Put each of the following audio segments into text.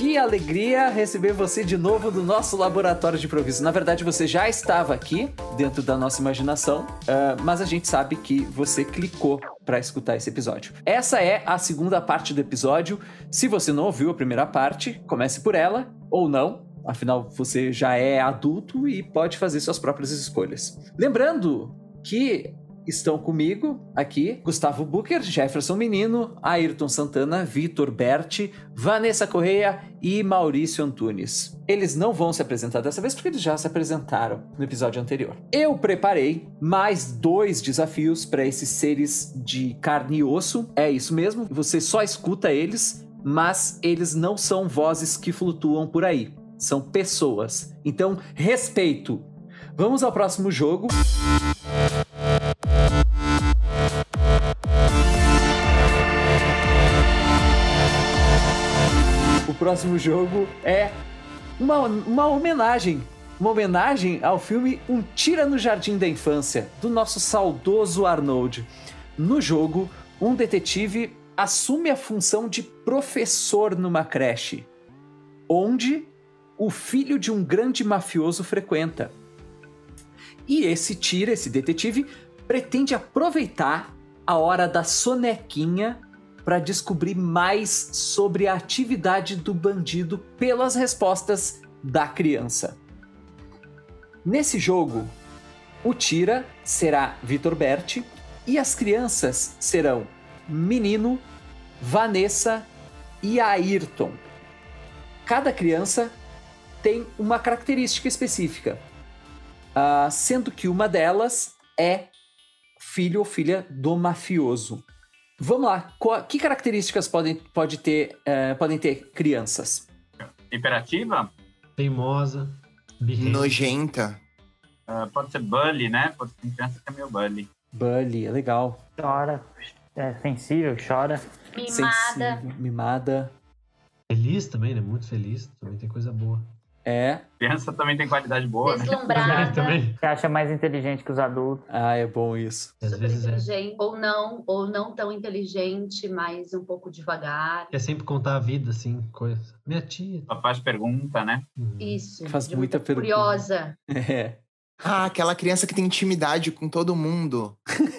Que alegria receber você de novo no nosso laboratório de improviso. Na verdade, você já estava aqui, dentro da nossa imaginação, mas a gente sabe que você clicou para escutar esse episódio. Essa é a segunda parte do episódio. Se você não ouviu a primeira parte, comece por ela, ou não. Afinal, você já é adulto e pode fazer suas próprias escolhas. Lembrando que estão comigo aqui Gustavo Booker, Jefferson Menino, Ayrton Santana, Vitor Berti, Vanessa Correia e Maurício Antunes. Eles não vão se apresentar dessa vez porque eles já se apresentaram no episódio anterior. Eu preparei mais 2 desafios para esses seres de carne e osso. É isso mesmo, você só escuta eles, mas eles não são vozes que flutuam por aí. São pessoas. Então, respeito. Vamos ao próximo jogo. O próximo jogo é uma homenagem. Uma homenagem ao filme Um Tira no Jardim da Infância, do nosso saudoso Arnold. No jogo, um detetive assume a função de professor numa creche, onde o filho de um grande mafioso frequenta. E esse detetive, pretende aproveitar a hora da sonequinha para descobrir mais sobre a atividade do bandido pelas respostas da criança. Nesse jogo, o Tira será Vitor Berti e as crianças serão Menino, Vanessa e Ayrton. Cada criança tem uma característica específica, sendo que uma delas é filho ou filha do mafioso. Vamos lá, que características podem ter crianças? Hiperativa? Teimosa, nojenta. Pode ser bully, né? Pode ser criança que é meio bully. Bully, é legal. Chora, é sensível, chora. Mimada. Feliz também, né? Muito feliz. Também tem coisa boa. É. Criança também tem qualidade boa. Deslumbrada. Também. Você acha mais inteligente que os adultos. Ah, é bom isso. Às Super vezes inteligente, ou não tão inteligente, mas um pouco devagar. Quer sempre contar a vida, assim, coisa. Minha tia. Só faz pergunta, né? Isso. Faz muita pergunta. Curiosa. É. Ah, aquela criança que tem intimidade com todo mundo.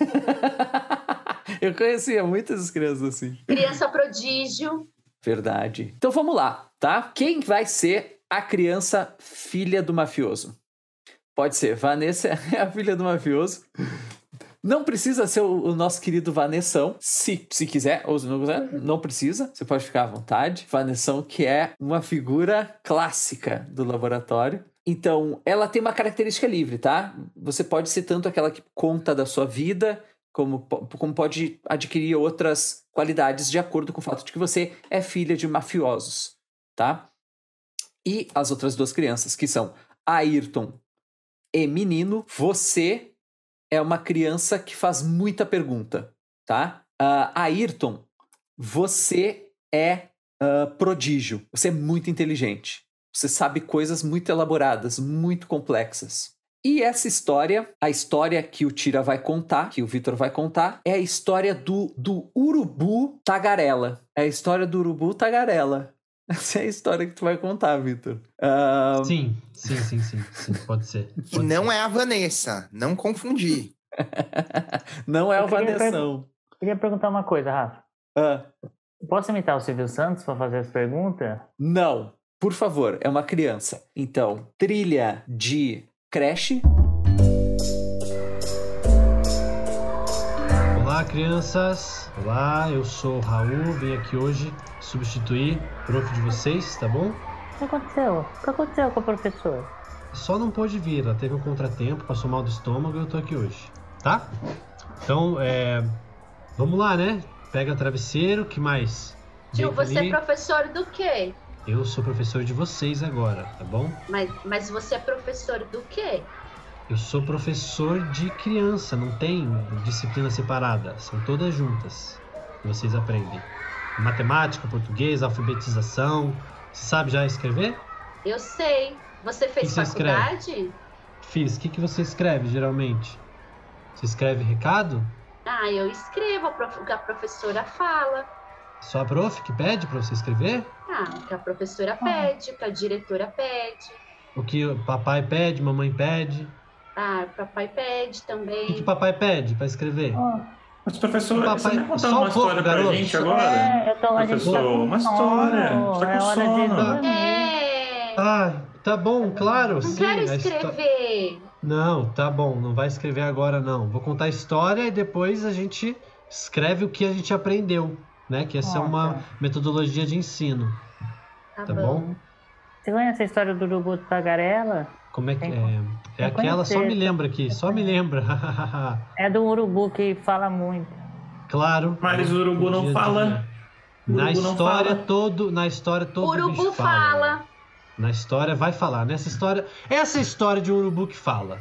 Eu conhecia muitas crianças assim. Criança prodígio. Verdade. Então vamos lá, tá? Quem vai ser a criança filha do mafioso? Pode ser Vanessa, é a filha do mafioso. Não precisa ser o nosso querido Vanessão, se quiser, ou se não quiser, não precisa. Você pode ficar à vontade. Vanessão, que é uma figura clássica do laboratório. Então, ela tem uma característica livre, tá? Você pode ser tanto aquela que conta da sua vida, como pode adquirir outras qualidades de acordo com o fato de que você é filha de mafiosos, tá? E as outras 2 crianças, que são Ayrton e Menino, você é uma criança que faz muita pergunta, tá? Ayrton, você é prodígio, você é muito inteligente, você sabe coisas muito elaboradas, muito complexas. E essa história, a história que o Tira vai contar, que o Vitor vai contar, é a história do Urubu Tagarela. É a história do Urubu Tagarela. Essa é a história que tu vai contar, Vitor. Sim, pode ser. Que não é a Vanessa, não confundir. Não é o Vanessão. Queria perguntar uma coisa, Rafa. Posso imitar o Silvio Santos para fazer as perguntas? Não, por favor, é uma criança. Então, trilha de creche. Olá, crianças. Olá, eu sou o Raul, vim aqui hoje substituir o prof de vocês, tá bom? O que aconteceu? O que aconteceu com a professora? Só não pôde vir, ela teve um contratempo, passou mal do estômago e eu tô aqui hoje, tá? Então, vamos lá, né? Pega travesseiro, que mais? Tio, Deita você ali. é professor do quê? Eu sou professor de vocês agora, tá bom? Mas você é professor do quê? Eu sou professor de criança, não tem disciplina separada, são todas juntas que vocês aprendem. Matemática, português, alfabetização. Você sabe já escrever? Eu sei. Você fez você faculdade? Fiz. O que você escreve geralmente? Você escreve recado? Eu escrevo o que a professora fala. Sua prof que pede pra você escrever? O que a professora pede, o que a diretora pede. O que o papai pede, mamãe pede? O papai pede também. O que papai pede pra escrever? Mas, professor, Papai, você vai contar só uma um pouco, história pra garoto. gente agora? Eu tô, a gente tá Professor, com uma sono, história. Você tá é com hora de sono. dormir. Ah, tá bom, claro. Não sim, quero a escrever. Não, tá bom, não vai escrever agora não. Vou contar a história e depois a gente escreve o que a gente aprendeu, né? Que essa é uma metodologia de ensino, tá bom? Você conhece a história do urubu tagarela? Como é que é? É aquela, só me lembra aqui, só me lembra. É do urubu que fala muito. Claro. Mas o urubu não fala. Na história todo Urubu bicho fala. Na história vai falar. Nessa história, essa história de um urubu que fala.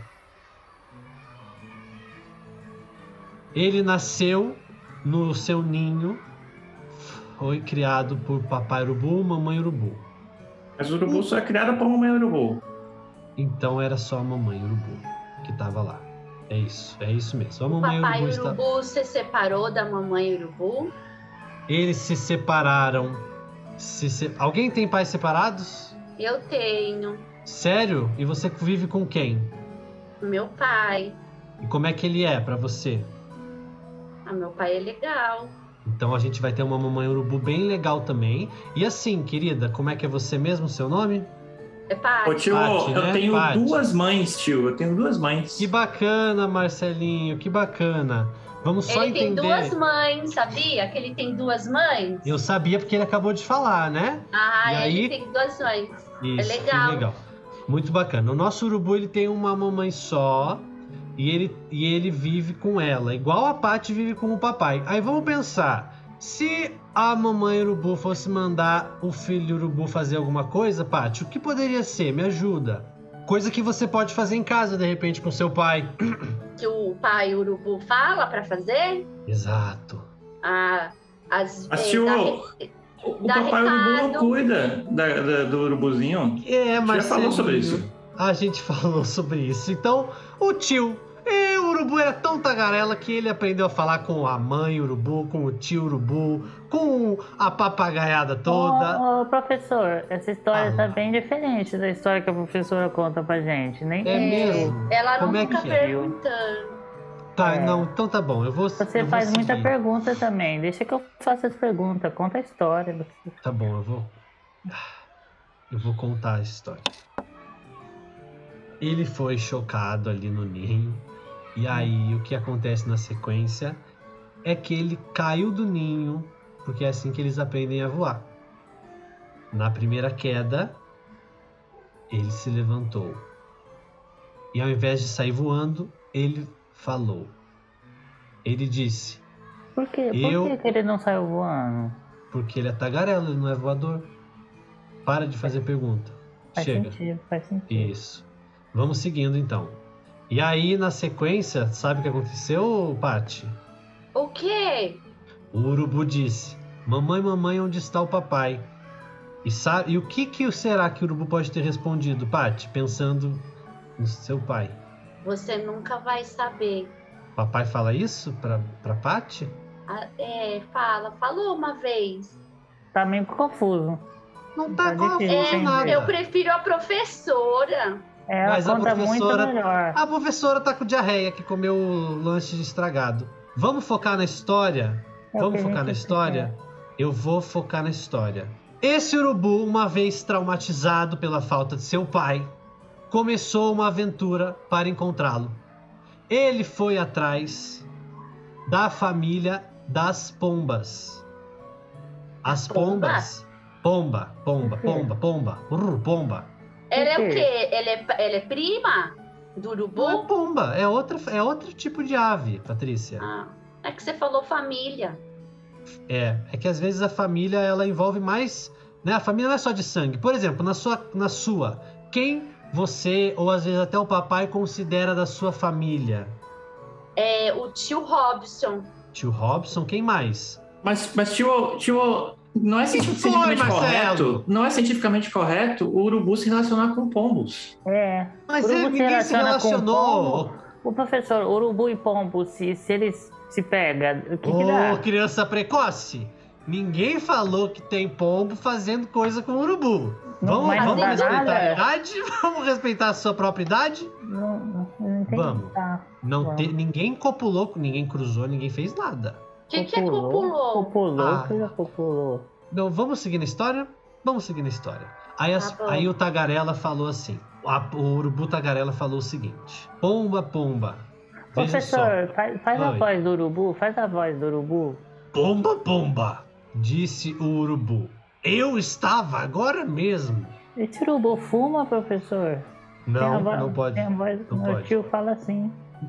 Ele nasceu no seu ninho, foi criado por papai urubu, mamãe urubu. Mas o urubu só é criado por mamãe urubu. Então era só a mamãe urubu que tava lá. É isso mesmo. A mamãe O papai urubu se separou da mamãe urubu? Eles se separaram. Alguém tem pais separados? Eu tenho. Sério? E você vive com quem? Meu pai. E como é que ele é pra você? Meu pai é legal. Então a gente vai ter uma mamãe urubu bem legal também. E assim, querida, como é que é você mesmo, seu nome? É Paty. Ô tio, Paty, eu né? tenho Paty. 2 mães, tio. Eu tenho 2 mães. Que bacana, Marcelinho, que bacana. Vamos só ele entender. tem 2 mães, sabia? Que ele tem 2 mães? Eu sabia porque ele acabou de falar, né? E aí... ele tem 2 mães. Isso, é legal. Que legal. Muito bacana. O nosso urubu, ele tem uma mamãe só e ele vive com ela, igual a Paty vive com o papai. Aí vamos pensar, se a mamãe urubu fosse mandar o filho urubu fazer alguma coisa, Paty, o que poderia ser? Me ajuda. Coisa que você pode fazer em casa, de repente, com seu pai. Que o pai urubu fala pra fazer? Exato. Mas tio, o papai urubu não cuida do urubuzinho. Mas já falou sobre isso. A gente falou sobre isso. Então, o tio, o urubu era tão tagarela que ele aprendeu a falar com a mãe urubu, com o tio urubu, com a papagaiada toda. Ô, professor, essa história tá bem diferente da história que a professora conta pra gente. Nem mesmo? Ela não Como fica que é? perguntando. Tá, não, então tá bom. Você faz muita pergunta também. Deixa que eu faça as perguntas. Conta a história. Tá bom, eu vou contar a história. Ele foi chocado ali no ninho. E aí o que acontece na sequência é que ele caiu do ninho, porque é assim que eles aprendem a voar. Na primeira queda, ele se levantou. E ao invés de sair voando, ele falou. Ele disse... Por quê? Por que ele não saiu voando? Porque ele é tagarela, ele não é voador. Para de fazer pergunta. Chega. Faz sentido. Isso. Vamos seguindo então. E aí, na sequência, sabe o que aconteceu, Paty? O quê? O urubu disse: mamãe, mamãe, onde está o papai? E o que será que o urubu pode ter respondido, Paty, pensando no seu pai? Você nunca vai saber. Papai fala isso pra Paty? Falou uma vez. Tá meio confuso. Não tá confuso nada. Eu prefiro a professora. Ela Mas conta muito melhor. A professora tá com diarreia, que comeu o lanche estragado. Vamos focar na história? Vamos focar na história? Eu vou focar na história. Esse urubu, uma vez traumatizado pela falta de seu pai, começou uma aventura para encontrá-lo. Ele foi atrás da família das pombas. As pombas? Pomba. Ela é o quê? Ela é prima do urubu? Não é pomba, é outro tipo de ave, Patrícia. É que você falou família. É que às vezes a família, ela envolve mais, né? A família não é só de sangue. Por exemplo, na sua, quem você, ou às vezes até o papai, considera da sua família? O tio Robson. Tio Robson, quem mais? Mas tio, não é cientificamente correto. Não é cientificamente correto o urubu se relacionar com pombos. Mas ninguém se relacionou. O professor, urubu e pombo, se eles se pegam, o que dá? Criança precoce. Ninguém falou que tem pombo fazendo coisa com urubu. Vamos respeitar a idade? Vamos respeitar a sua própria idade? Não entendi. Vamos. Ninguém copulou, ninguém cruzou, ninguém fez nada. O que é copulou? Copulou. Não, vamos seguir na história? Vamos seguir na história. Aí o Tagarela falou assim, o urubu Tagarela falou o seguinte: pomba, pomba. Professor, faz a voz do urubu, faz a voz do urubu. Pomba, pomba, disse o urubu. Eu estava agora mesmo. Esse urubu fuma, professor? Não pode. Meu tio fala assim.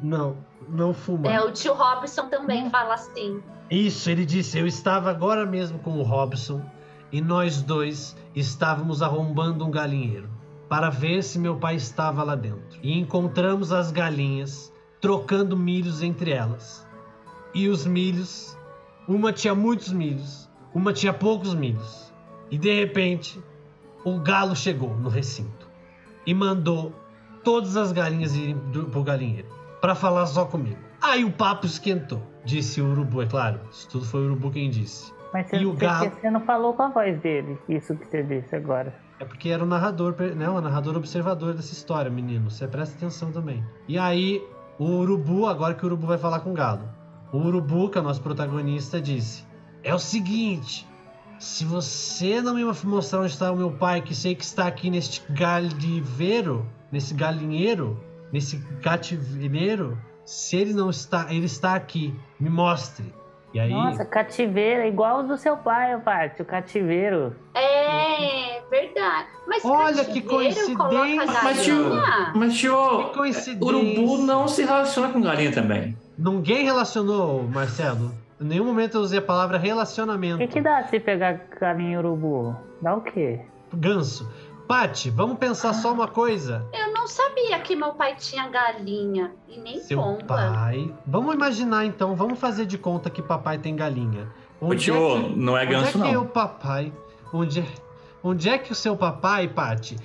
Não fuma. O tio Robson também fala assim. Isso, ele disse, eu estava agora mesmo com o Robson e nós dois estávamos arrombando um galinheiro para ver se meu pai estava lá dentro. E encontramos as galinhas trocando milhos entre elas. E os milhos, uma tinha muitos milhos, uma tinha poucos milhos. E de repente, o galo chegou no recinto e mandou todas as galinhas irem pro galinheiro para falar só comigo. Aí o papo esquentou, disse o urubu, é claro. Isso tudo foi o urubu quem disse. Mas você não falou com a voz dele, isso que você disse agora. É porque era o narrador, né? O narrador observador dessa história, menino. Você presta atenção também. E aí, o urubu, agora que o urubu vai falar com o galo. O urubu, que é o nosso protagonista, disse: é o seguinte, se você não me mostrar onde está o meu pai, que sei que está aqui neste galiveiro, nesse galinheiro, nesse cativeiro, se ele não está, ele está aqui, me mostre. E aí... Nossa, cativeiro é igual o do seu pai, Paty, o cativeiro. É verdade. Mas olha que coincidência. Mas tio, que coincidência. Urubu não se relaciona com galinha também. Ninguém relacionou, Marcelo. Em nenhum momento eu usei a palavra relacionamento. O que dá se pegar galinha e urubu? Dá o quê? Ganso. Paty, vamos pensar só uma coisa. Eu não sabia que meu pai tinha galinha e nem seu pomba. Pai. Vamos imaginar então, vamos fazer de conta que papai tem galinha. Não é ganso, não. Onde é que o papai... Onde é que o seu papai, Paty,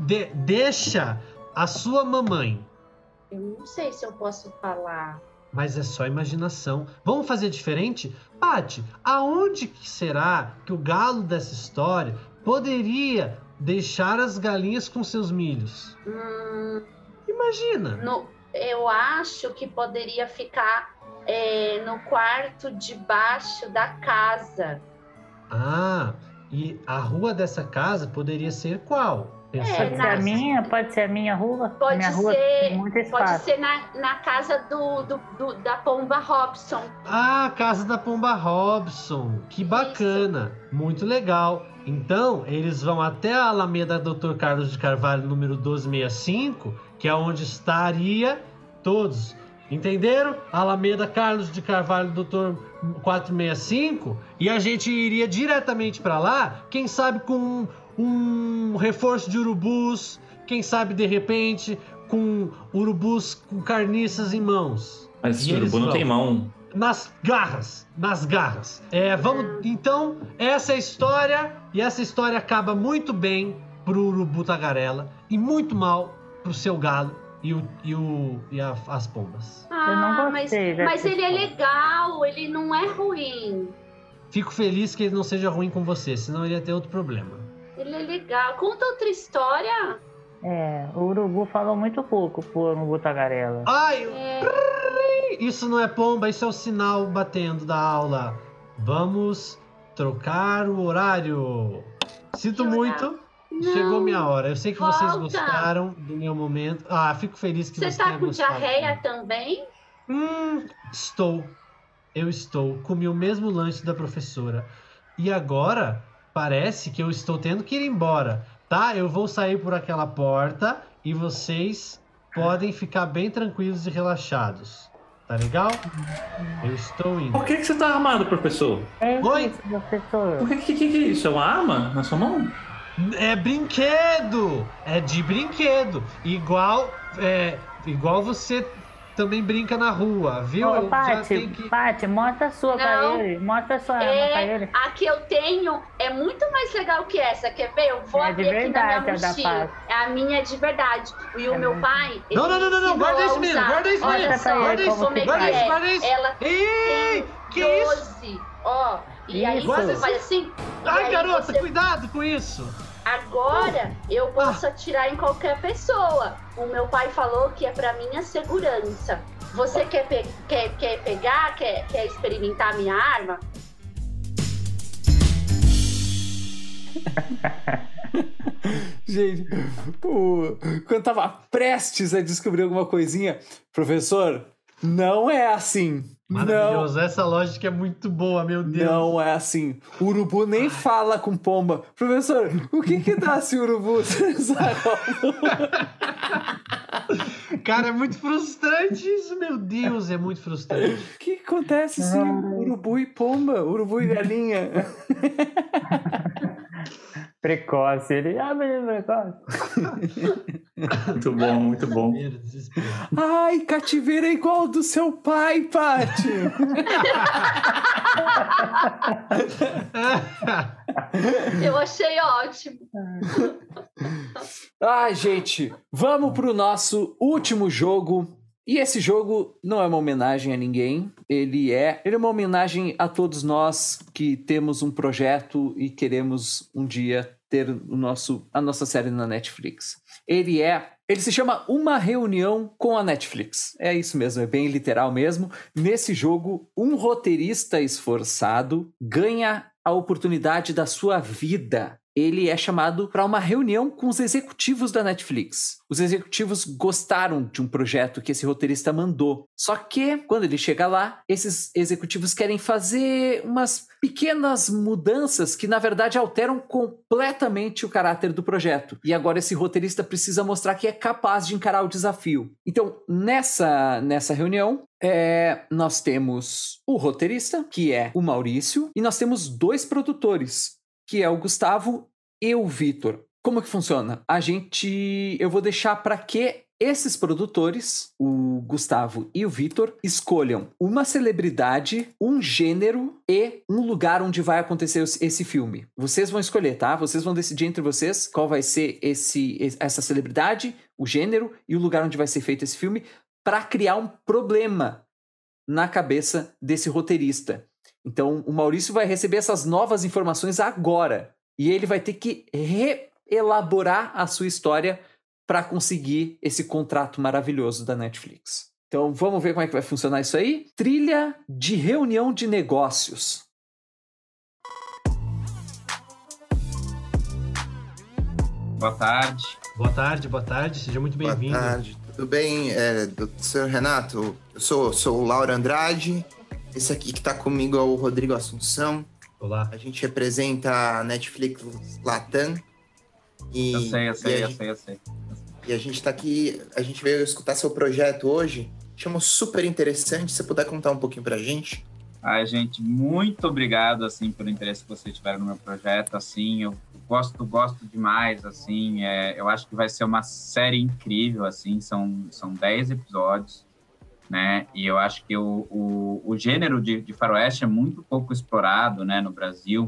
deixa a sua mamãe? Eu não sei se eu posso falar. Mas é só imaginação. Vamos fazer diferente? Paty, aonde que será que o galo dessa história poderia deixar as galinhas com seus milhos? Imagina. Eu acho que poderia ficar no quarto de baixo da casa. E a rua dessa casa poderia ser qual? Pode ser a minha rua? Pode minha ser, rua tem muito espaço. Pode ser na casa da Pomba Robson. Ah, a casa da Pomba Robson. Que bacana. Isso. Muito legal. Então, eles vão até a Alameda Dr. Carlos de Carvalho, número 1265, que é onde estaria todos. Entenderam? Alameda Carlos de Carvalho, Dr. 465. E a gente iria diretamente para lá, quem sabe com um reforço de urubus, quem sabe de repente com urubus com carniças em mãos. Mas o urubu não tem mão. Nas garras. Então, essa é a história, e essa história acaba muito bem pro urubu Tagarela e muito mal pro seu galo e as pombas. Eu não gostei. Mas ele é legal, ele não é ruim. Fico feliz que ele não seja ruim com você, senão ele ia ter outro problema. Ele é legal. Conta outra história. O urubu falou muito pouco pro urubu Tagarela. Isso não é pomba, isso é o sinal batendo da aula. Vamos trocar o horário. Sinto muito. Não. Chegou minha hora. Eu sei que vocês gostaram do meu momento. Fico feliz que vocês tenham gostado. Você tá com diarreia também? Eu estou. Comi o mesmo lanche da professora. E agora, parece que eu estou tendo que ir embora. Tá? Eu vou sair por aquela porta e vocês podem ficar bem tranquilos e relaxados. Tá legal? Eu estou indo. Por que você tá armado, professor? Oi? Isso, professor. Por que é isso? É uma arma na sua mão? É brinquedo! É de brinquedo. Igual você também brinca na rua, viu? Paty, mostra a sua pra ele. Mostra a sua arma pra ele. A que eu tenho é muito mais legal que essa. Quer ver? Eu vou abrir aqui na minha mochila. A minha é de verdade. E o meu pai... Não. Guarda isso, menino. Guarda isso, menino. Olha só, como é que é. Ela que 12. Ó, E aí você faz assim. Ai, garota, cuidado com isso! Agora eu posso atirar em qualquer pessoa. O meu pai falou que é pra minha segurança. Você quer pegar? Quer experimentar a minha arma? Gente, quando tava prestes a descobrir alguma coisinha, professor, não é assim. Maravilhoso, essa lógica é muito boa, meu Deus. Não é assim. O urubu nem fala com pomba. Professor, o que dá se o urubu... Cara, é muito frustrante isso, meu Deus, é muito frustrante. O que acontece se urubu e pomba, urubu e galinha? Precoce, ele precoce. Muito bom, muito bom. Ai, cativeiro é igual ao do seu pai, Paty. Eu achei ótimo. Ai, gente, vamos pro nosso último jogo. E esse jogo não é uma homenagem a ninguém, ele é uma homenagem a todos nós que temos um projeto e queremos um dia ter a nossa série na Netflix. Ele se chama Uma Reunião com a Netflix. É isso mesmo, é bem literal mesmo. Nesse jogo, um roteirista esforçado ganha a oportunidade da sua vida. Ele é chamado para uma reunião com os executivos da Netflix. Os executivos gostaram de um projeto que esse roteirista mandou. Só que, quando ele chega lá, esses executivos querem fazer umas pequenas mudanças que, na verdade, alteram completamente o caráter do projeto. E agora esse roteirista precisa mostrar que é capaz de encarar o desafio. Então, nessa reunião, nós temos o roteirista, que é o Maurício, e nós temos 2 produtores, que é o Gustavo e o Vitor. Como que funciona? Eu vou deixar para que esses produtores, o Gustavo e o Vitor, escolham uma celebridade, um gênero e um lugar onde vai acontecer esse filme. Vocês vão escolher, tá? Vocês vão decidir entre vocês qual vai ser essa celebridade, o gênero e o lugar onde vai ser feito esse filme, para criar um problema na cabeça desse roteirista. Então, o Maurício vai receber essas novas informações agora. E ele vai ter que reelaborar a sua história para conseguir esse contrato maravilhoso da Netflix. Então, vamos ver como é que vai funcionar isso aí? Trilha de reunião de negócios. Boa tarde. Boa tarde. Seja muito bem-vindo. Boa tarde. Tudo bem, senhor Renato? Eu sou o Lauro Andrade. Esse aqui que tá comigo é o Rodrigo Assunção. Olá. A gente representa a Netflix Latam. Eu sei. E a gente tá aqui, a gente veio escutar seu projeto hoje. Achamos super interessante. Se você puder contar um pouquinho pra gente. Ai, gente, muito obrigado, assim, pelo interesse que vocês tiveram no meu projeto, assim, eu gosto demais, assim, eu acho que vai ser uma série incrível, assim, são 10 episódios, né, e eu acho que o gênero de faroeste é muito pouco explorado, né, no Brasil,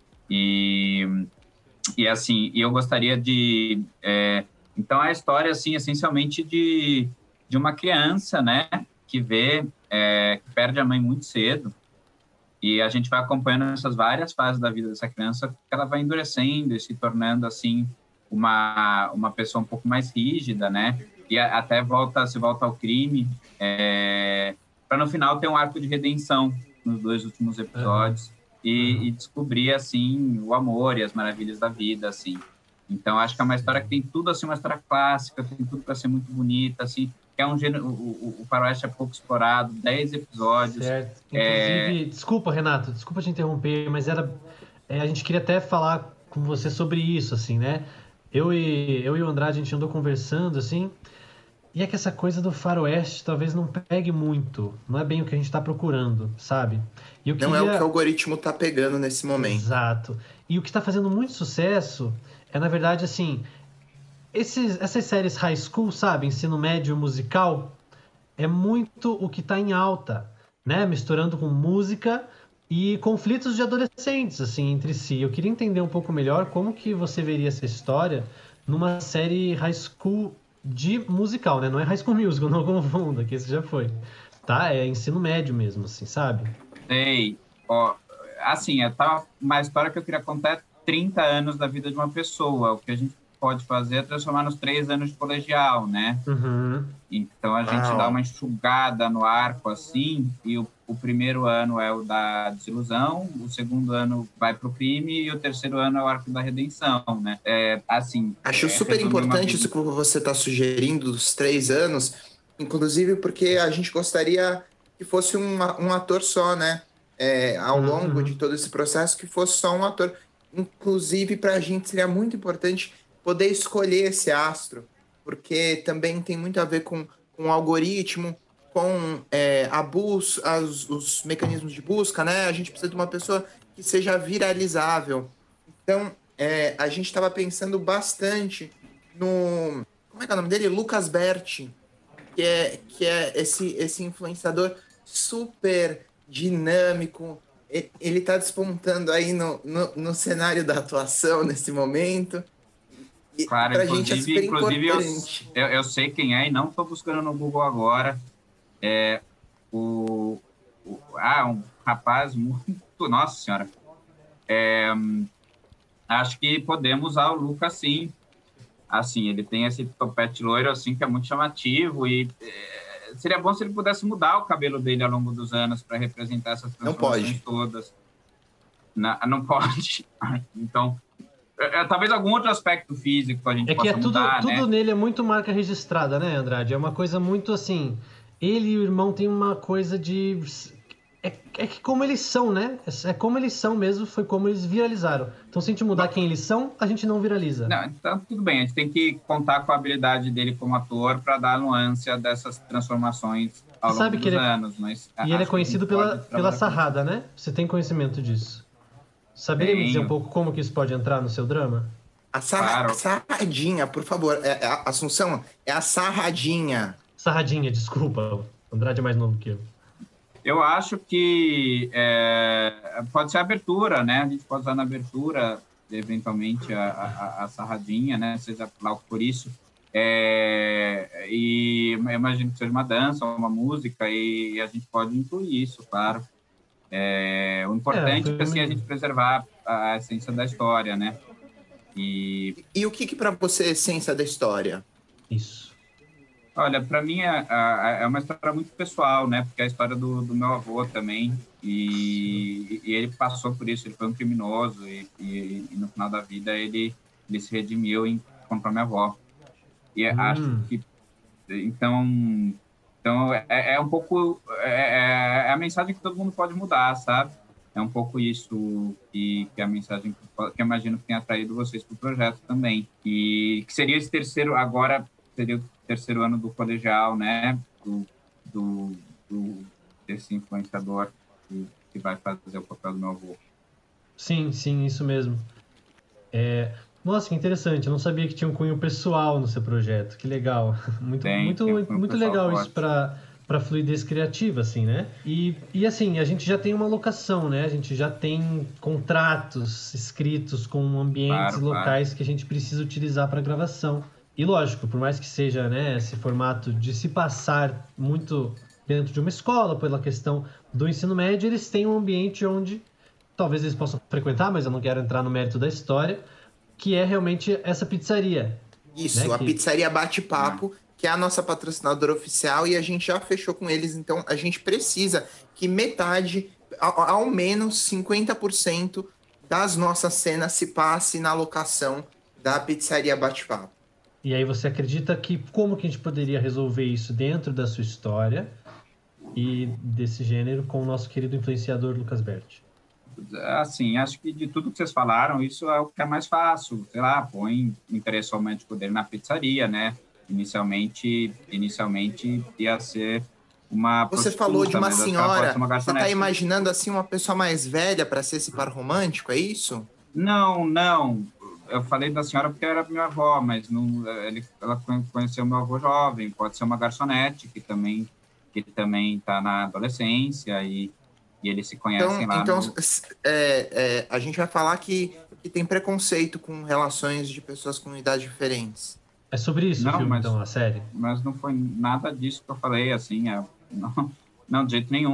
e assim, eu gostaria de... então, a história, assim, essencialmente de uma criança, né, que que perde a mãe muito cedo, e a gente vai acompanhando essas várias fases da vida dessa criança, que ela vai endurecendo e se tornando, assim, uma pessoa um pouco mais rígida, né? E até se volta ao crime, para no final ter um arco de redenção nos 2 últimos episódios e descobrir, assim, o amor e as maravilhas da vida, assim. Então, acho que é uma história que tem tudo, assim, uma história clássica, tem tudo para ser muito bonita, assim. É um gênero, o faroeste é pouco explorado, 10 episódios. Certo. Inclusive, desculpa, Renato, desculpa te interromper, mas a gente queria até falar com você sobre isso, assim, né? Eu e o Andrade, a gente andou conversando, assim, e é que essa coisa do faroeste talvez não pegue muito, não é bem o que a gente está procurando, sabe? Não é o que o algoritmo tá pegando nesse momento. Exato. E o que está fazendo muito sucesso é, na verdade, assim... Essas séries high school, sabe? Ensino médio musical, é muito o que está em alta, né? Misturando com música e conflitos de adolescentes, assim, entre si. Eu queria entender um pouco melhor como que você veria essa história numa série high school de musical, né? Não é High School Musical, não confunda, que esse já foi. Tá? É ensino médio mesmo, assim, sabe? Sei. Ó, assim, uma história que eu queria contar é 30 anos da vida de uma pessoa. O que a gente pode fazer é transformar nos 3 anos de colegial, né? Uhum. Então, a gente dá uma enxugada no arco, assim, e o primeiro ano é o da desilusão, o segundo ano vai para o crime e o terceiro ano é o arco da redenção, né? Acho super importante isso que você está sugerindo, dos 3 anos, inclusive porque a gente gostaria que fosse um ator só, né? Ao longo de todo esse processo, que fosse só um ator. Inclusive, para a gente seria muito importante poder escolher esse astro, porque também tem muito a ver com o algoritmo, com os mecanismos de busca, né? A gente precisa de uma pessoa que seja viralizável. Então, a gente estava pensando bastante no... Como é que é o nome dele? Lucas Berti, que é esse influenciador super dinâmico. Ele está despontando aí no cenário da atuação nesse momento. Claro, pra gente é super importante. Eu sei quem é e não estou buscando no Google agora. Um rapaz muito... Nossa Senhora. Acho que podemos usar o Lucas, sim. Assim, ele tem esse topete loiro, assim, que é muito chamativo e seria bom se ele pudesse mudar o cabelo dele ao longo dos anos para representar essas transformações todas. Não pode. Então, talvez algum outro aspecto físico a gente possa mudar, tudo nele é muito marca registrada, né, Andrade? É uma coisa muito assim... Ele e o irmão têm uma coisa de... É que como eles são, né? É como eles são mesmo, foi como eles viralizaram. Então, se a gente mudar quem eles são, a gente não viraliza. Não, então tudo bem. A gente tem que contar com a habilidade dele como ator para dar a nuance dessas transformações ao longo dos anos. Mas e ele é conhecido pela sarrada, né? Você tem conhecimento disso? Saberia me dizer um pouco como que isso pode entrar no seu drama? A sarradinha, por favor. Assunção, é a sarradinha. Sarradinha, desculpa. Andrade é mais novo que eu. Eu acho que pode ser a abertura, né? A gente pode usar na abertura, eventualmente, a sarradinha, né? Seja lá por isso. E eu imagino que seja uma dança, uma música, e a gente pode incluir isso, claro. O importante é assim, a gente preservar a essência da história, né? E o que para você é a essência da história? Isso. Olha, para mim é uma história muito pessoal, né? Porque é a história do meu avô também. E ele passou por isso, ele foi um criminoso e no final da vida ele se redimiu em comprar minha avó. E acho que... Então é um pouco... É a mensagem que todo mundo pode mudar, sabe? É um pouco isso que a mensagem que eu imagino que tenha atraído vocês para o projeto também. E que seria esse terceiro... Agora seria o terceiro ano do colegial, né? Desse influenciador que vai fazer o papel do meu avô. Sim, isso mesmo. Nossa, que interessante. Eu não sabia que tinha um cunho pessoal no seu projeto. Que legal. Muito legal isso para fluidez criativa, assim, né? E assim, a gente já tem uma locação, né? A gente já tem contratos escritos com ambientes locais que a gente precisa utilizar para gravação. E lógico, por mais que seja, né, esse formato de se passar muito dentro de uma escola, pela questão do ensino médio, eles têm um ambiente onde talvez eles possam frequentar, mas eu não quero entrar no mérito da história, que é realmente essa pizzaria. Isso, né, a Pizzaria Bate-Papo, que é a nossa patrocinadora oficial, e a gente já fechou com eles, então a gente precisa que metade, ao menos 50% das nossas cenas se passe na locação da Pizzaria Bate-Papo. E aí você acredita que como que a gente poderia resolver isso dentro da sua história e desse gênero com o nosso querido influenciador Lucas Berti? Assim, acho que de tudo que vocês falaram, isso é o que é mais fácil. Sei lá, põe o interesse romântico dele na pizzaria, né? Inicialmente ia ser uma Você falou de uma senhora, você está imaginando assim uma pessoa mais velha para ser esse par romântico, é isso? Não. Eu falei da senhora porque era minha avó, mas ela conheceu meu avô jovem. Pode ser uma garçonete que também está na adolescência e eles se conhecem lá. Então, a gente vai falar que tem preconceito com relações de pessoas com idades diferentes. É sobre isso o filme, então, a série? Mas não foi nada disso que eu falei, assim. Não, de jeito nenhum.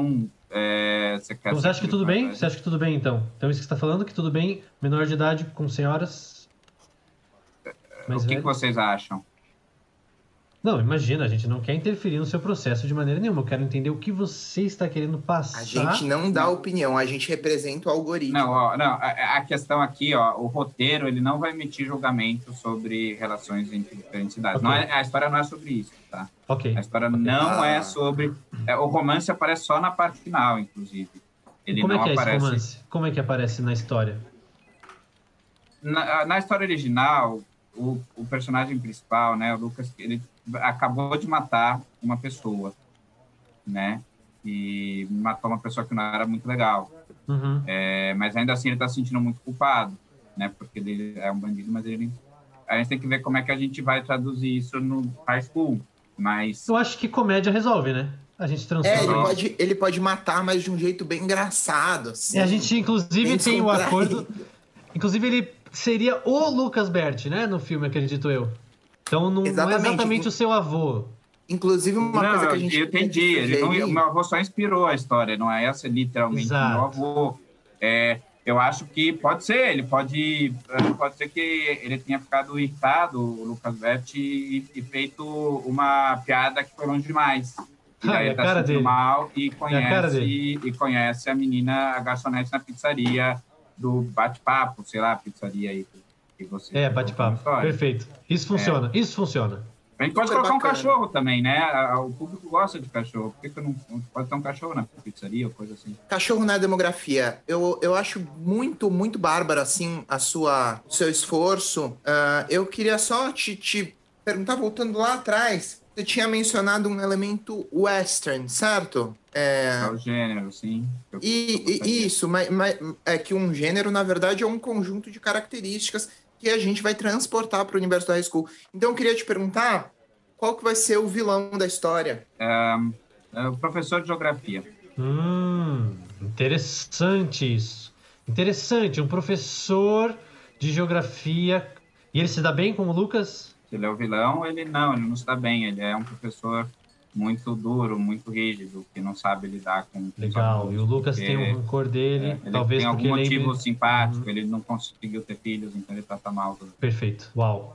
Você quer Então, você acha que tudo bem? Você acha que tudo bem, então? Então, isso que você está falando, que tudo bem, menor de idade com senhoras mais O que velhas? vocês acham? Não, imagina, a gente não quer interferir no seu processo de maneira nenhuma. Eu quero entender o que você está querendo passar. A gente não dá opinião, a gente representa o algoritmo. Não, a questão aqui, o roteiro, ele não vai emitir julgamento sobre relações entre diferentes idades. Okay. A história não é sobre isso, tá? Ok. A história não é sobre... o romance aparece só na parte final, inclusive. Ele Como não é que é aparece... esse romance? Como é que aparece na história? Na história original, o personagem principal, né, o Lucas, ele acabou de matar uma pessoa, né? E matou uma pessoa que não era muito legal. Uhum. Mas ainda assim ele está se sentindo muito culpado, né? Porque ele é um bandido, mas a gente tem que ver como é que a gente vai traduzir isso no high school. Mas eu acho que comédia resolve, né? A gente transforma. Ele pode matar, mas de um jeito bem engraçado. Assim, e a gente, inclusive, tem o acordo. Inclusive, ele seria o Lucas Bert, né? No filme, acredito eu. Então, não é exatamente o seu avô. Inclusive, uma coisa que a gente... Eu entendi. O meu avô só inspirou a história, não é essa literalmente o meu avô. Eu acho que pode ser. Pode ser que ele tenha ficado irritado, o Lucas Bert, e feito uma piada que foi longe demais. E aí ele tá se sentindo mal e conhece a menina, a garçonete na pizzaria do bate-papo, sei lá, a pizzaria aí que você... bate-papo. Perfeito. Isso funciona. Isso funciona. A gente pode colocar um cachorro também, né? O público gosta de cachorro. Por que não pode ter um cachorro na pizzaria ou coisa assim? Cachorro na demografia. Eu acho muito, muito bárbaro, assim, o seu esforço. Eu queria só te perguntar, voltando lá atrás, você tinha mencionado um elemento western, certo? O gênero, sim. Isso, mas é que um gênero, na verdade, é um conjunto de características que a gente vai transportar para o universo da High School. Então, eu queria te perguntar qual que vai ser o vilão da história. O professor de geografia. Interessante isso. Interessante, um professor de geografia. E ele se dá bem com o Lucas? Ele é o vilão, ele não se dá bem. Ele é um professor muito duro, muito rígido, que não sabe lidar com... Legal, e o Lucas tem um rancor dele, talvez tem porque algum motivo simpático, ele não conseguiu ter filhos, então ele trata mal. Perfeito. Uau.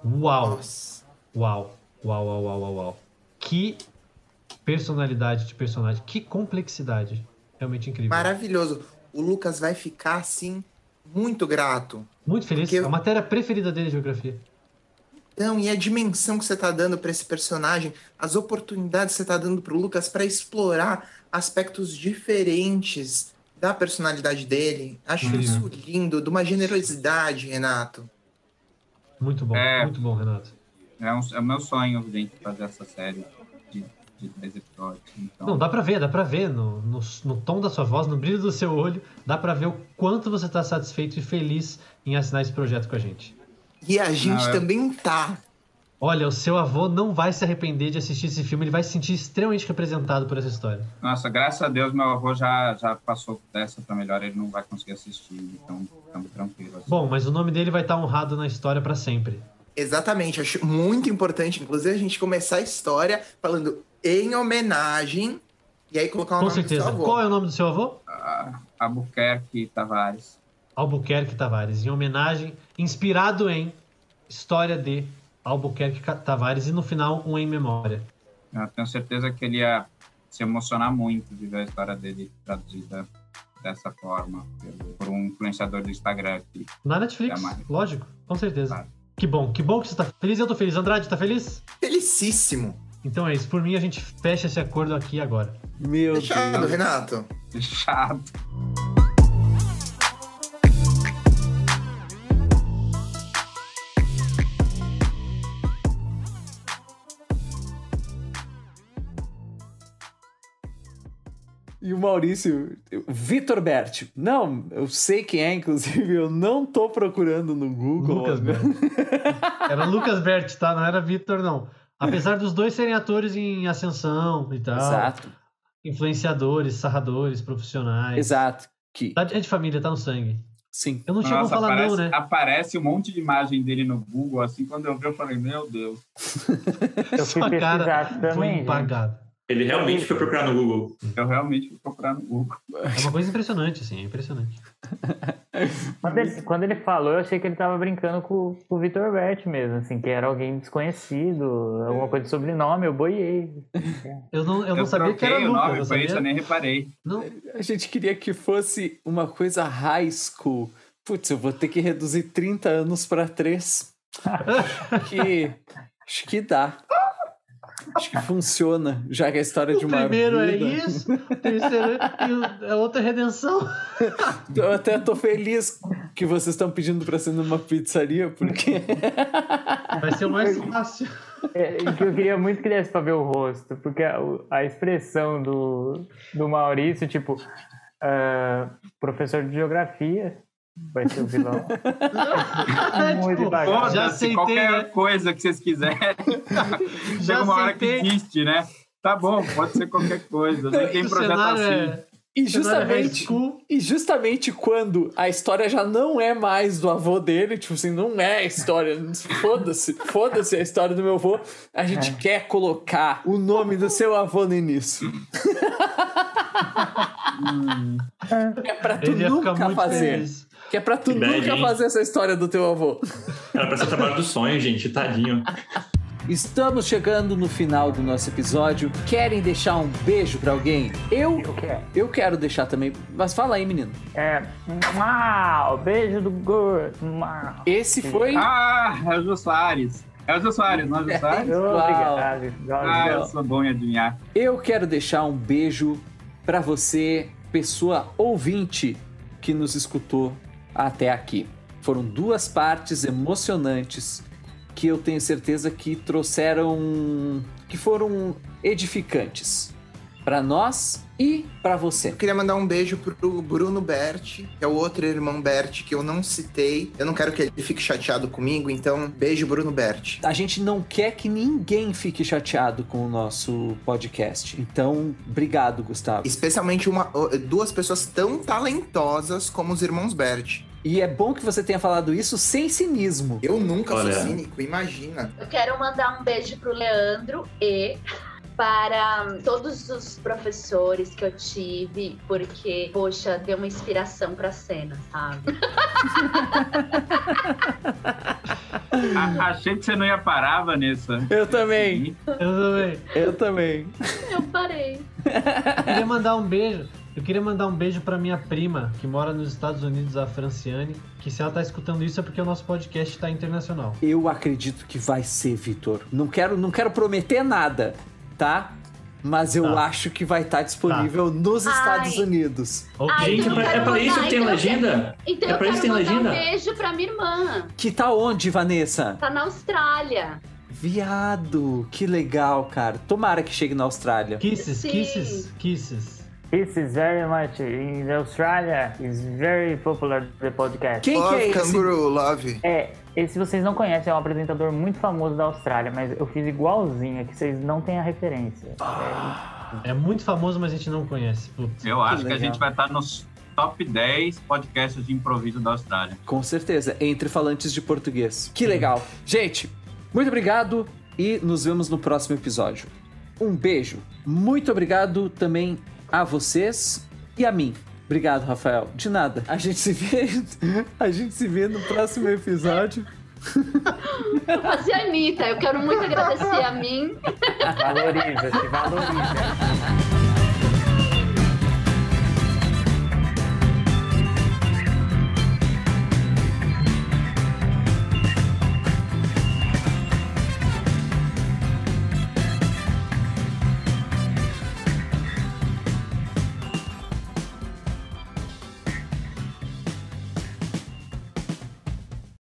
Que personalidade de personagem, que complexidade. Realmente incrível. Maravilhoso. O Lucas vai ficar, assim, muito grato. Muito feliz. A matéria preferida dele é geografia. Então, e a dimensão que você está dando para esse personagem, as oportunidades que você está dando para o Lucas para explorar aspectos diferentes da personalidade dele. Acho isso lindo, de uma generosidade, Renato. Muito bom, Renato. É o meu sonho, gente, fazer essa série de 10 episódios. Então... Não, dá pra ver no tom da sua voz, no brilho do seu olho, dá pra ver o quanto você tá satisfeito e feliz em assinar esse projeto com a gente. E a gente também tá. Olha, o seu avô não vai se arrepender de assistir esse filme, ele vai se sentir extremamente representado por essa história. Nossa, graças a Deus, meu avô já passou dessa pra melhor, ele não vai conseguir assistir, então estamos tranquilos. Assim. Bom, mas o nome dele vai estar honrado na história pra sempre. Exatamente, acho muito importante, inclusive, a gente começar a história falando em homenagem e aí colocar o nome do seu avô. Qual é o nome do seu avô? Albuquerque Tavares. Albuquerque Tavares, em homenagem, inspirado em história de Albuquerque Tavares e no final um em memória. Eu tenho certeza que ele ia se emocionar muito de ver a história dele traduzida dessa forma por um influenciador do Instagram aqui. Na Netflix, lógico, com certeza. Claro. Que bom que você tá feliz e eu tô feliz. Andrade, tá feliz? Felicíssimo. Então é isso, por mim a gente fecha esse acordo aqui agora. Meu Fechado, Deus. Renato. Fechado. E o Maurício, Vitor Bert. Não, eu sei quem é, inclusive, eu não tô procurando no Google. Lucas Bert. Era Lucas Bert, tá? Não era Vitor, não. Apesar dos dois serem atores em ascensão e tal. Exato. Influenciadores, sarradores, profissionais. Exato. É de família, tá no sangue. Sim. Eu não tinha como falar não, né? Aparece um monte de imagem dele no Google, assim, quando eu vi, eu falei, meu Deus. Eu fui pesquisar também, foi impagado. Ele realmente foi procurar no Google. Eu realmente fui procurar no Google. É uma coisa impressionante, assim, é impressionante. Quando ele falou, eu achei que ele tava brincando com o Vitor Berti mesmo, assim, que era alguém desconhecido, alguma coisa de sobrenome, eu boiei. Eu não sabia que era o Lucas. nome, foi isso, eu nem reparei. Não. A gente queria que fosse uma coisa high school. Putz, eu vou ter que reduzir 30 anos para 3. Acho que dá. Acho que funciona, já que a história de uma primeiro vida... é isso, o terceiro é outra redenção. Eu até tô feliz que vocês estão pedindo pra ser numa pizzaria, porque... Vai ser o mais fácil. Eu queria muito que desse pra ver o rosto, porque a expressão do Maurício, tipo, professor de geografia... Vai ser o vilão. Muito devagar. Já aceitei, qualquer coisa que vocês quiserem. Chega uma hora que existe, né? Tá bom, pode ser qualquer coisa. Nem tem projeto assim. E justamente quando a história já não é mais do avô dele, tipo assim, não é a história, foda-se a história do meu avô, a gente quer colocar o nome do seu avô no início. É pra tu nunca fazer. Feliz. Que é pra tu nunca fazer essa história do teu avô. Era pra ser o trabalho do sonho, gente, tadinho. Estamos chegando no final do nosso episódio. Querem deixar um beijo pra alguém? Eu quero deixar também. Mas fala aí, menino. O beijo do gordo. Esse foi... é o Jô Soares. É o Jô Soares, não é o Jô Soares? Obrigado. Eu sou bom em adivinhar. Eu quero deixar um beijo pra você, pessoa ouvinte que nos escutou até aqui. Foram 2 partes emocionantes que eu tenho certeza que que foram edificantes para nós e para você. Eu queria mandar um beijo pro Bruno Berti, que é o outro irmão Berti que eu não citei. Eu não quero que ele fique chateado comigo, então beijo, Bruno Berti. A gente não quer que ninguém fique chateado com o nosso podcast. Então, obrigado, Gustavo. Especialmente 2 pessoas tão talentosas como os irmãos Berti. E é bom que você tenha falado isso sem cinismo. Eu nunca sou cínico, imagina. Eu quero mandar um beijo pro Leandro e para todos os professores que eu tive, porque, poxa, deu uma inspiração pra cena, sabe? Achei que você não ia parar, Vanessa. Eu também. Eu parei. Eu queria mandar um beijo pra minha prima, que mora nos Estados Unidos, a Franciane, que se ela tá escutando isso é porque o nosso podcast tá internacional. Eu acredito que vai ser, Vitor. Não quero prometer nada, tá? Mas eu acho que vai estar disponível nos Estados Unidos. Gente, é pra isso que tem legenda? Então eu quero mandar um beijo pra minha irmã. Que tá onde, Vanessa? Tá na Austrália. Viado, que legal, cara. Tomara que chegue na Austrália. Kisses. This is very much in Australia. Is very popular the podcast. Quem que é esse? Kangaroo Love. Esse vocês não conhecem, é um apresentador muito famoso da Austrália, mas eu fiz igualzinho, que vocês não têm a referência. É muito famoso, mas a gente não conhece. Putz, eu acho que a gente vai estar nos top 10 podcasts de improviso da Austrália. Com certeza, entre falantes de português. Que legal. Gente, muito obrigado e nos vemos no próximo episódio. Um beijo. Muito obrigado também a vocês e a mim. Obrigado, Rafael. De nada. A gente se vê no próximo episódio. Eu fazia a Anitta. Eu quero muito agradecer a mim. Valoriza.